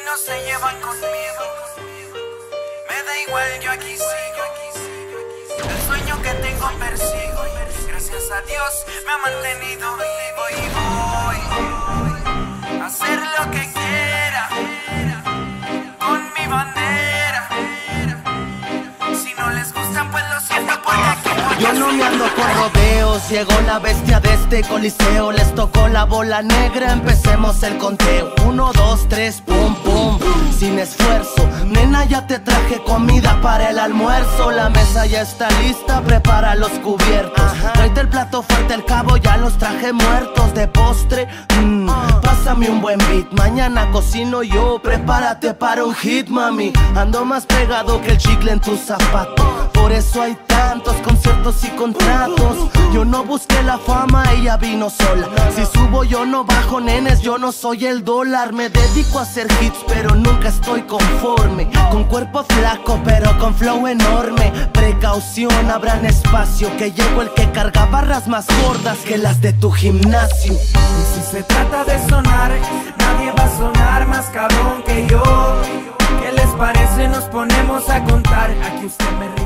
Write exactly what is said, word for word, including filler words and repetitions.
no se llevan conmigo. Me da igual, yo aquí sigo. El sueño que tengo persigo. Gracias a Dios me ha mantenido vivo y voy a hacer lo que quiera con mi bandera. Si no les gustan, pues lo siento, porque aquí voy. Yo no me ando con rodeos, llegó la bestia de este coliseo. Les tocó la bola negra, empecemos el conteo. Uno, dos, tres, pum, pum, sin esfuerzo. Nena, ya te traje comida para el almuerzo. La mesa ya está lista, prepara los cubiertos. Tráete el plato fuerte, al cabo ya los traje muertos. De postre, mmm, pásame un buen beat. Mañana cocino yo, prepárate para un hit, mami. Ando más pegado que el chicle en tus zapatos. Por eso hay tantos conciertos y contratos. Yo no busqué la fama, ella vino sola. Si subo yo no bajo, nenes, yo no soy el dólar. Me dedico a hacer hits, pero nunca estoy conforme. Con cuerpo flaco, pero con flow enorme. Precaución, abran espacio, que llegó el que carga barras más gordas que las de tu gimnasio. Y si se trata de sonar, nadie va a sonar más cabrón que yo. ¿Qué les parece? Nos ponemos a contar. Aquí usted me